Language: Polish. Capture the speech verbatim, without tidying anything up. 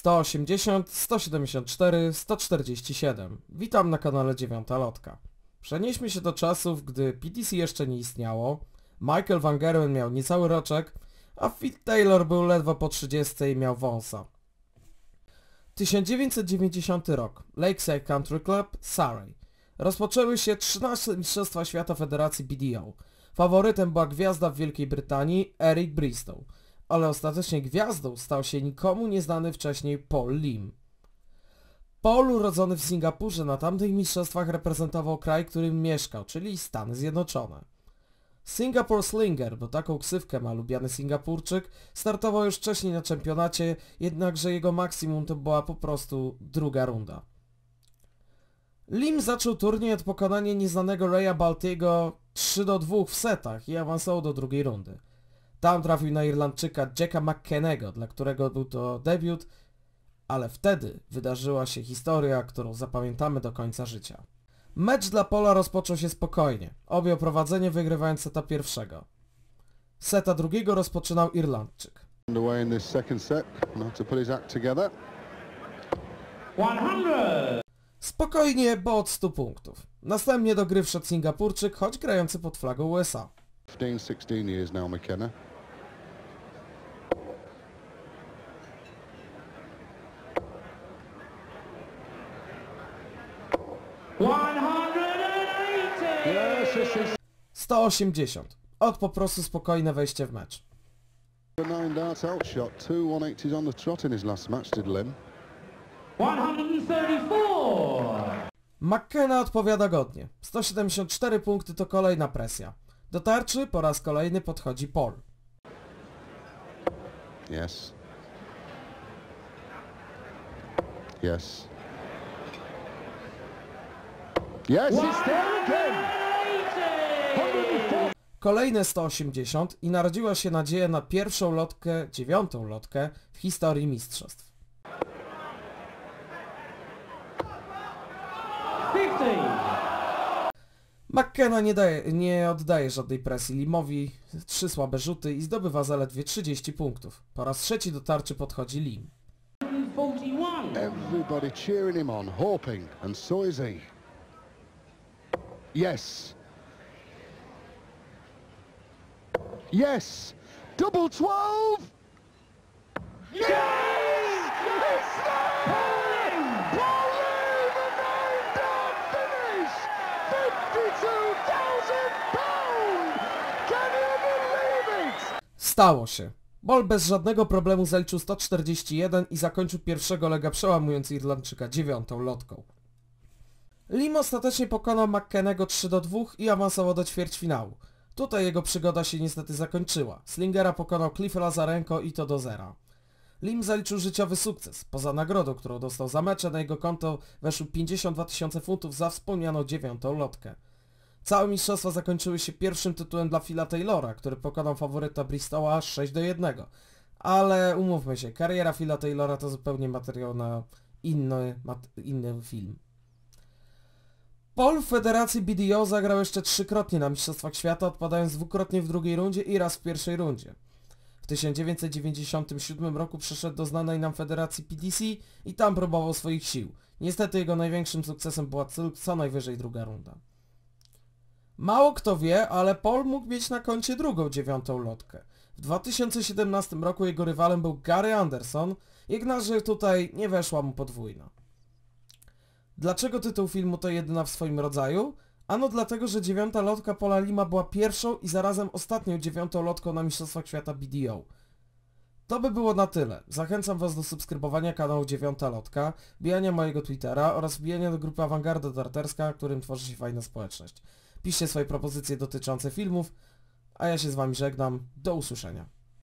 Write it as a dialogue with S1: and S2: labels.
S1: sto osiemdziesiąt, sto siedemdziesiąt cztery, sto czterdzieści siedem. Witam na kanale Dziewiąta Lotka. Przenieśmy się do czasów, gdy P T C jeszcze nie istniało, Michael Van Gerwen miał niecały roczek, a Phil Taylor był ledwo po trzydziestce i miał wąsa. tysiąc dziewięćset dziewięćdziesiąty rok. Lakeside Country Club, Surrey. Rozpoczęły się trzynaste Mistrzostwa Świata Federacji B D O. Faworytem była gwiazda w Wielkiej Brytanii Eric Bristow, ale ostatecznie gwiazdą stał się nikomu nieznany wcześniej Paul Lim. Paul, urodzony w Singapurze, na tamtych mistrzostwach reprezentował kraj, w którym mieszkał, czyli Stany Zjednoczone. Singapore Slinger, bo taką ksywkę ma lubiany Singapurczyk, startował już wcześniej na czempionacie, jednakże jego maksimum to była po prostu druga runda. Lim zaczął turniej od pokonania nieznanego Raya Baltiego trzy do dwóch w setach i awansował do drugiej rundy. Tam trafił na Irlandczyka Jacka McKennego, dla którego był to debiut, ale wtedy wydarzyła się historia, którą zapamiętamy do końca życia. Mecz dla Paula rozpoczął się spokojnie, objął prowadzenie, wygrywając seta pierwszego. Seta drugiego rozpoczynał Irlandczyk. Spokojnie, bo od stu punktów. Następnie do gry wszedł Singapurczyk, choć grający pod flagą U S A.
S2: fifteen, sixteen years now, McKenna.
S1: sto osiemdziesiąt. Od po prostu spokojne wejście w mecz.
S2: Nine darts out shot, two one eighties on the trot in his last match, did Lim.
S1: McKenna odpowiada godnie. sto siedemdziesiąt cztery punkty to kolejna presja. Do tarczy po raz kolejny podchodzi Paul.
S2: Yes. Yes. Yes, it's there again.
S1: Kolejne sto osiemdziesiąt i narodziła się nadzieja na pierwszą lotkę, dziewiątą lotkę w historii mistrzostw. McKenna nie, daje, nie oddaje żadnej presji Limowi, trzy słabe rzuty i zdobywa zaledwie trzydzieści punktów. Po raz trzeci do tarczy podchodzi Lim.
S2: Everybody cheering him on, hoping, and so is he. Yes. Yes. Double twelve. Yes! It's there! Paul Lim, a nine-dart finish! fifty-two thousand pounds! Can you believe it?
S1: Stało się. Paul bez żadnego problemu zaliczył sto czterdzieści jeden i zakończył pierwszego lega, przełamując Irlandczyka dziewiątą lotką. Lim ostatecznie pokonał McKennego trzy do dwóch i awansował do ćwierćfinału. Tutaj jego przygoda się niestety zakończyła. Slingera pokonał Cliff Lazarenko i to do zera. Lim zaliczył życiowy sukces. Poza nagrodą, którą dostał za mecze, na jego konto weszły pięćdziesiąt dwa tysiące funtów za wspomnianą dziewiątą lotkę. Całe mistrzostwa zakończyły się pierwszym tytułem dla Phila Taylora, który pokonał faworyta Bristowa aż sześć do jednego. Ale umówmy się, kariera Phila Taylora to zupełnie materiał na inny, mat, inny film. Paul w Federacji B D O zagrał jeszcze trzykrotnie na Mistrzostwach Świata, odpadając dwukrotnie w drugiej rundzie i raz w pierwszej rundzie. W tysiąc dziewięćset dziewięćdziesiątym siódmym roku przyszedł do znanej nam Federacji P T C i tam próbował swoich sił. Niestety jego największym sukcesem była co najwyżej druga runda. Mało kto wie, ale Paul mógł mieć na koncie drugą dziewiątą lotkę. W dwa tysiące siedemnastym roku jego rywalem był Gary Anderson, jednakże tutaj nie weszła mu podwójna. Dlaczego tytuł filmu to jedyna w swoim rodzaju? Ano dlatego, że dziewiąta lotka Paula Lima była pierwszą i zarazem ostatnią dziewiątą lotką na Mistrzostwach Świata B D O. To by było na tyle. Zachęcam Was do subskrybowania kanału Dziewiąta Lotka, wbijania mojego Twittera oraz wbijania do grupy Awangarda Darterska, którym tworzy się fajna społeczność. Piszcie swoje propozycje dotyczące filmów, a ja się z Wami żegnam. Do usłyszenia.